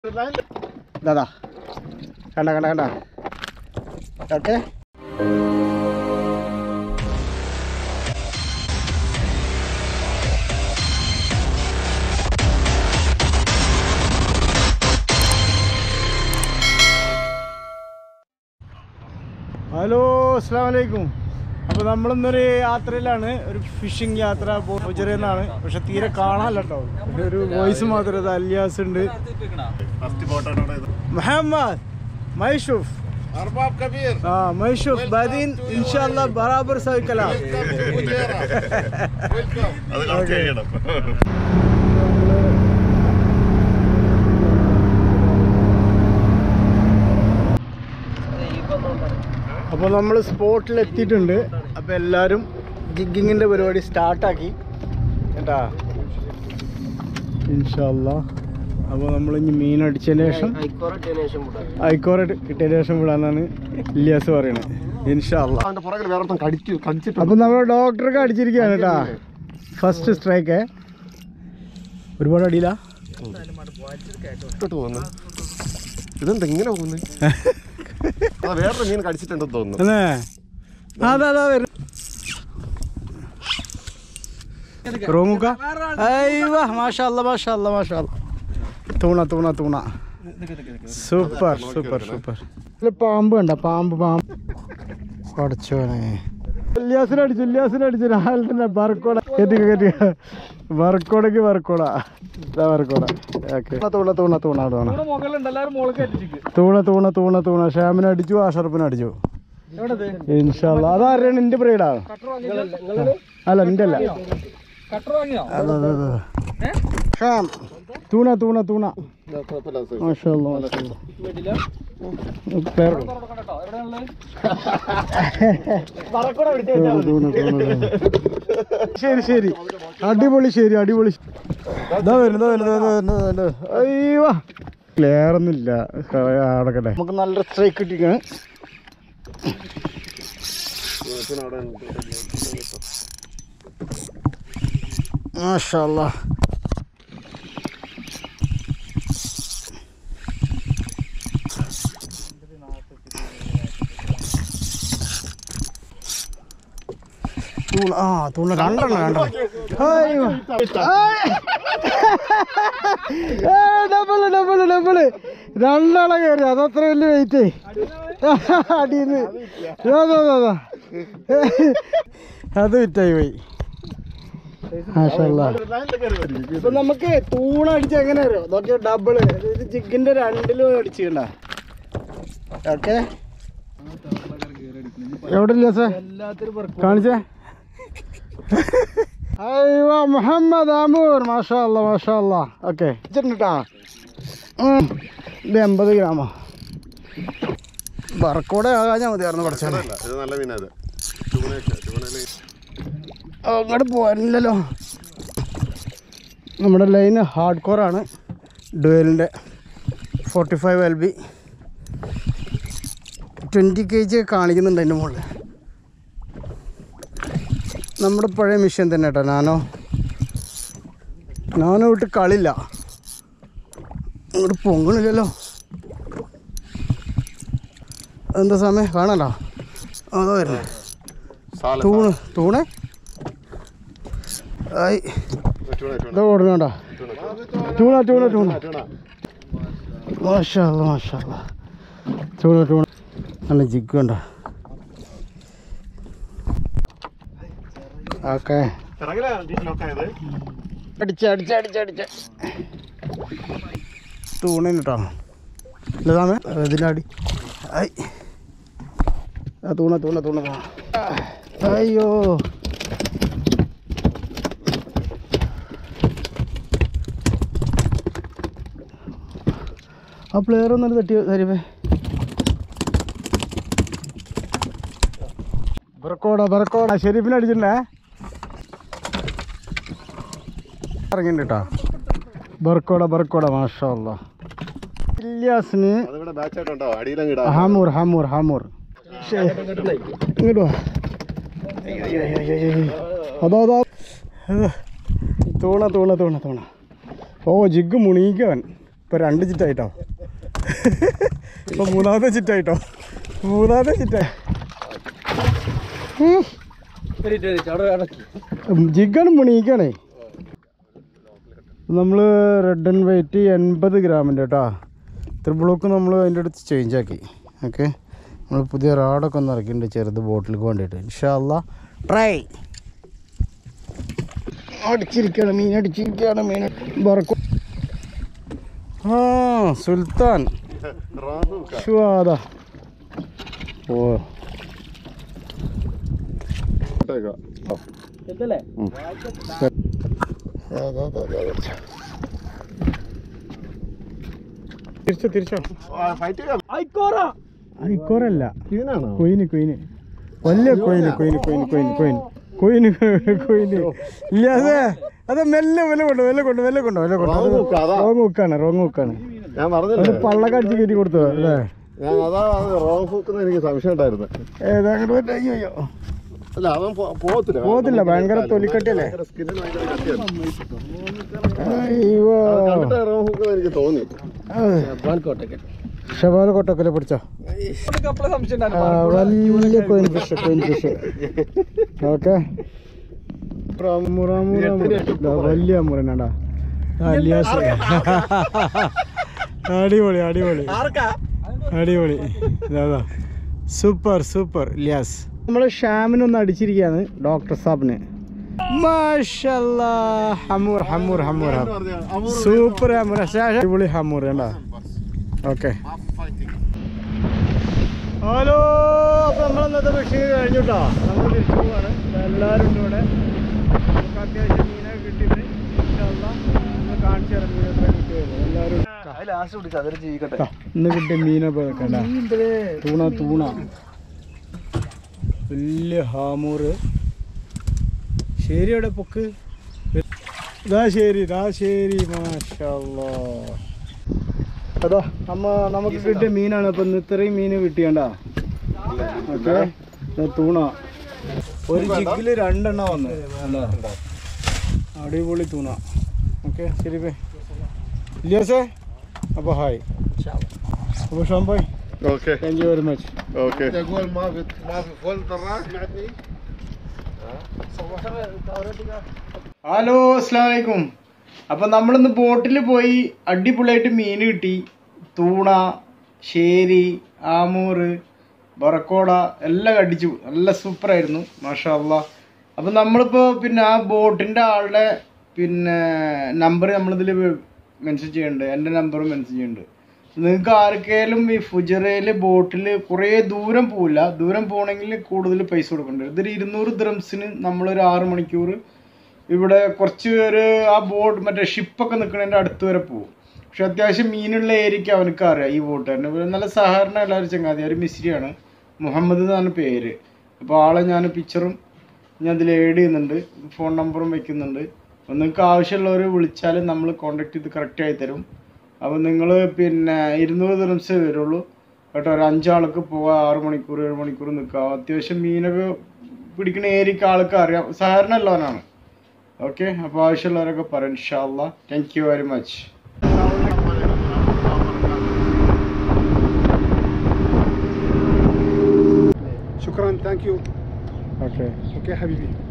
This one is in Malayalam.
ദാദാ കണ്ട കണ്ട കണ്ട ഓക്കെ. ഹലോ അസ്സലാമു അലൈക്കും. അപ്പോൾ നമ്മളിന്നൊരു യാത്രയിലാണ്, ഒരു ഫിഷിംഗ് യാത്ര ചെറിയെന്നാണ്, പക്ഷെ തീരെ കാണാനല്ല കേട്ടോ. ഒരു വോയിസ് മാത്രം. അലിയാസ് ഉണ്ട്, മുഹമ്മദ് മൈഷൂഫ്, മൈഷൂഫ് ബദീൻ, ഇൻഷാല്ലാ ബറാബർ സഹിക്കല. അപ്പോൾ നമ്മൾ സ്പോട്ടിൽ എത്തിയിട്ടുണ്ട്. അപ്പോൾ എല്ലാവരും ജിഗ്ഗിങ്ങിൻ്റെ പരിപാടി സ്റ്റാർട്ടാക്കി കേട്ടാ ഇൻഷാല്ലാ. അപ്പോൾ നമ്മൾ ഇനി മീൻ അടിച്ചതിന് ശേഷം ഐക്കോറ കിട്ടിയതിന് ശേഷം വിടാന്നാണ് ഇല്യാസ് പറയണത് ഇൻഷാല്ലാ. അപ്പോൾ നമ്മൾ ഡോക്ടർക്ക് അടിച്ചിരിക്കുകയാണ് കേട്ടാ. ഫസ്റ്റ് സ്ട്രൈക്ക് ഒരുപാട് അടിയില്ല. ഇതെന്താ ഇങ്ങനെ പോകുന്നത്? വേറെ മീൻ കടിച്ചിട്ടുണ്ടെന്ന് തോന്നുന്നു. Super super super. പാമ്പ് കണ്ട, പാമ്പ് പാമ്പ് പഠിച്ചോനെ. ഇല്യാസിനടിച്ചു രാവിലെ തന്നെ ബർക്കോട ബർക്കോടക്ക് ബർക്കോട ബർക്കോട. തൂണ ഷാമിനെ അടിച്ചു, ആഷറപ്പിനെ അടിച്ചു ഇൻഷാല്ലാ. അതാരാണ്? എന്റെ ബ്രീഡാ? അല്ല എന്റെ അല്ല. Sham tuna tuna tuna. ശരി ശരി, അടിപൊളി. ശരി അടിപൊളി. അയ്യോ ക്ലിയറൊന്നുമില്ല, അടക്കട്ടെ. നമുക്ക് നല്ല സ്ട്രൈക്ക് കിട്ടിക്കാണ്. മാഷാല്ലാ. തൂണ രണ്ടെണ്ണം ഡബിള് ഡബിള് ഡബിള് രണ്ടാളെ കയറി. അതത്ര വലിയ വെയിറ്റ് അടിയിന്ന്. അത് വിറ്റായി പോയി. ഇപ്പൊ നമുക്ക് തൂണ അടിച്ച് എങ്ങനെ അറിയോ? നോക്കിയ ഡബിള് ഇത് ജിഗിന്റെ രണ്ടിലും അടിച്ചിട്ടുണ്ട. ഓക്കെ എവിടെ ഇല്ല സാർ കാണിച്ചേ. അയ്യോ മുഹമ്മദ് ആമൂർ, മാഷാ അല്ലാ മാഷാ അല്ലാ. ഓക്കെ വെച്ചിട്ടുണ്ടാ. ഇത് 80 ഗ്രാമോ ബർക്കൂടെ ആകാഞ്ഞാൽ മതിയായിരുന്നു. കുറച്ചാൽ അങ്ങോട്ട് പോകാനില്ലല്ലോ. നമ്മുടെ ലൈന് ഹാർഡ് കോറാണ്, ഡുവലിൻ്റെ 45 LB 20 kg കാണിക്കുന്നുണ്ട് അതിൻ്റെ മുകളിൽ. നമ്മുടെ പഴയ മിഷൻ തന്നെ കേട്ടോ. നാനോ വിട്ട് കളില്ല. അങ്ങോട്ട് പൊങ്ങണില്ലല്ലോ. എന്താ സമയം കാണാലോ? അതോ വരുന്നത് തൂണ് ആയി ഇതാ ഓടുന്നോണ്ടാ. ടൂണ മാഷാ അല്ലാ മാഷാ അല്ലാ. ടൂണ നല്ല ജിഗ് ഉണ്ടോ? ഓക്കെ അടിച്ച തൂണിന് കേട്ടോ. ഇല്ലതാമേ ഇതിനടി. തൂണ അയ്യോ ആ പ്ലെയർ ഒന്നും തട്ടിയോ തരുവേ. ബർക്കോട ഷെരീഫിനെ അടിച്ചിട്ടുണ്ടേ. ഇറങ്ങിണ്ട് കേട്ടോ. ബർക്കോട മാഷാ അല്ലാ. ഇല്യാസിന് ഹാമൂർ ഇങ്ങോട്ട് വാ. അതോ തൂണ. ഓ ജിഗ് മുണീക്കവൻ. ഇപ്പൊ 2 ചിറ്റായിട്ടോ. ഇപ്പൊ 3ാമത്തെ ചിറ്റായിട്ടോ. 3ാമത്തെ ചിറ്റായി. ജിഗാണ് മുണീക്കാണേ. നമ്മൾ റെഡ് ആൻഡ് വൈറ്റ് 80 ഗ്രാമിൻ്റെ കേട്ടോ. ഇത്ര ബ്ലോക്ക് നമ്മൾ അതിൻ്റെ അടുത്ത് ചേഞ്ച് ആക്കി. ഓക്കെ, നമ്മൾ പുതിയ റാഡൊക്കെ ഒന്ന് ഇറക്കിയിട്ടുണ്ട് ചെറുത് ബോട്ടിലേക്ക് വേണ്ടിയിട്ട്. ഇൻഷാ അല്ലാഹ് ട്രൈ. അടിച്ചിരിക്കുകയാണ് മീൻ, അടിച്ചിരിക്കുകയാണ് മീൻ. ബറക്കും. ആ സുൽത്താൻ ഷുവാദ. ഓ തിരിച്ചോ തിരിച്ചോ. ഐക്കോറല്ല, കൊയിന് കൊയിന്, വലിയ കൊയിന് കൊയിന് കൊയിന് കൊയിന് കൊയിന് കൊയിന് കൊയിന്. ഇല്ല അതെ അതെ, മെല്ലെ വില കൊണ്ടു വില കൊണ്ടു വില കൊണ്ടു വില കൊണ്ടു. Wrong ഹുക്കാണ്, wrong ഹുക്കാണ്. പള്ളക്ക് അടിച്ച് കയറ്റി കൊടുത്തു അല്ലേ? എനിക്ക് സംശയം ഉണ്ടായിരുന്നു. അയ്യോ പോകത്തില്ല, ഭയങ്കര തൊലിക്കട്ടിയല്ലേ? എനിക്ക് തോന്നി. ഷബാല കൊട്ടക്കല്ലേ പിടിച്ചോ? വലിയ coin fish, coin fish. Okay, വലിയ മുറനാടാ. അടിപൊളി അടിപൊളി അടിപൊളി. Super super Liyas. നമ്മൾ ഷാമിനൊന്ന് അടിച്ചിരിക്കുകയാണ് ഡോക്ടർ സാബിന്. മാഷല്ലാഹ്, ഹമൂർ ഹമൂർ ഹമൂർ സൂപ്പർ ഹമൂർ, അടിപൊളി ഹമൂർ കണ്ടാ. Okay, hello. അപ്പോൾ നമ്മളന്നത്തെ ഫിഷിങ് കഴിഞ്ഞു കേട്ടോ. നമ്മൾ തിരിച്ചു പോവാണ്. എല്ലാവരും ഉണ്ട് ഇവിടെ. നമുക്ക് അത്യാവശ്യം മീനൊക്കെ കിട്ടിയത് കാണിച്ചു തരാം. മീനൊക്കെ കിട്ടിയത് എല്ലാവരും ഇന്ന് കിട്ടിയ മീനൊക്കെ വെക്കണ്ട. തൂണ തൂണ വലിയ ഹാമൂറ്. ശരി, അവിടെ പൊക്ക്. ഇതാ ശരി, ഇതാ ശരി. മാഷല്ലാഹ്. അതാ നമുക്ക് കിട്ടിയ മീനാണ്. ഇപ്പൊ ഇത്രയും മീന് കിട്ടിയണ്ട. ഓക്കെ, തൂണ ഒരു ജിഗില് 2 എണ്ണം വന്ന്. അടിപൊളി തൂണ. ഓക്കെ, ശരി ബേ ഇല്ലിയാസേ. അപ്പോൾ ഹായ്. അപ്പോൾ ഷാംബായ്, okay, thank you very much. Okay. Hello, അസ്സലാമു അലൈക്കും. അപ്പം നമ്മളിന്ന് ബോട്ടിൽ പോയി അടിപൊളിയായിട്ട് മീൻ കിട്ടി. തൂണ, ശേരി, ആമൂറ്, ബറക്കോട എല്ലാം അടിച്ചു. നല്ല സൂപ്പറായിരുന്നു, മാഷാ അല്ലാഹ്. അപ്പം നമ്മളിപ്പോൾ പിന്നെ ആ ബോട്ടിൻ്റെ ആളുടെ പിന്നെ നമ്പർ നമ്മളിതിൽ മെൻഷൻ ചെയ്യുന്നുണ്ട്. എൻ്റെ നമ്പറും മെൻഷൻ ചെയ്യുന്നുണ്ട്. നിങ്ങൾക്ക് ആർക്കെങ്കിലും ഈ ഫുജറയിൽ ബോട്ടിൽ കുറേ ദൂരം പോവില്ല, ദൂരം പോകണമെങ്കിൽ കൂടുതൽ പൈസ കൊടുക്കേണ്ടി വരും. ഇതൊരു 200 ദിർഹംസിന് നമ്മളൊരു 6 മണിക്കൂർ ഇവിടെ കുറച്ച് ഒരു ആ ബോട്ട് മറ്റേ ഷിപ്പൊക്കെ നിൽക്കുന്നതിൻ്റെ അടുത്ത് വരെ പോകും. പക്ഷെ അത്യാവശ്യം മീനുള്ള ഏരിയയ്ക്ക് അവനക്ക് അറിയാം ഈ ബോട്ട് തന്നെ. നല്ല സഹകരണം എല്ലാവരും ചങ്ങാതി. ഒരു മിസ്രിയാണ്, മുഹമ്മദ് എന്നാണ് പേര്. അപ്പോൾ ആളെ ഞാൻ പിക്ചറും ഞാൻ അതിൽ ഏഡ് ചെയ്യുന്നുണ്ട്, ഫോൺ നമ്പറും വെക്കുന്നുണ്ട്. അപ്പോൾ നിങ്ങൾക്ക് ആവശ്യമുള്ളവർ വിളിച്ചാൽ നമ്മൾ കോൺടാക്ട് ചെയ്ത് കറക്റ്റായി തരും. അപ്പോൾ നിങ്ങൾ പിന്നെ 200 ദിർഹംസേ വരുള്ളൂ കേട്ടോ. ഒരു 5 ആൾക്ക് പോകാം, 6 മണിക്കൂർ 7 മണിക്കൂർ നിൽക്കാം. അത്യാവശ്യം മീനൊക്കെ പിടിക്കുന്ന ഏരിയയ്ക്ക് ആൾക്ക് അറിയാം, സഹകരണം ഉള്ളവനാണ്. ഓക്കെ, അപ്പോൾ ആവശ്യമുള്ളവരൊക്കെ പറയാം ഇൻഷാ അല്ലാഹ്. Thank you very much. شكرا. ثانك يو. Okay اوكي حبيبي.